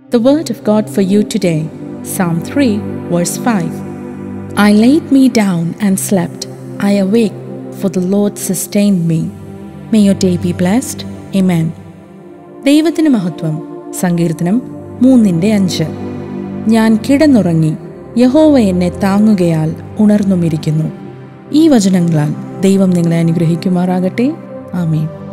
The word of God for you today, Psalm 3, verse 5. I laid me down and slept. I awake, for the Lord sustained me. May your day be blessed. Amen. ദൈവത്തിന് മഹത്വം. സങ്കീർത്തനം 3:5. ഞാൻ കിടന്നുറങ്ങി, യഹോവ എന്നെ താങ്ങുകയാൽ ഉണർന്നുമിരിക്കുന്നു. ഈ വചനങ്ങളാൽ ദൈവം നിങ്ങളെ അനുഗ്രഹിക്കുമാറാകട്ടെ. ആമേൻ.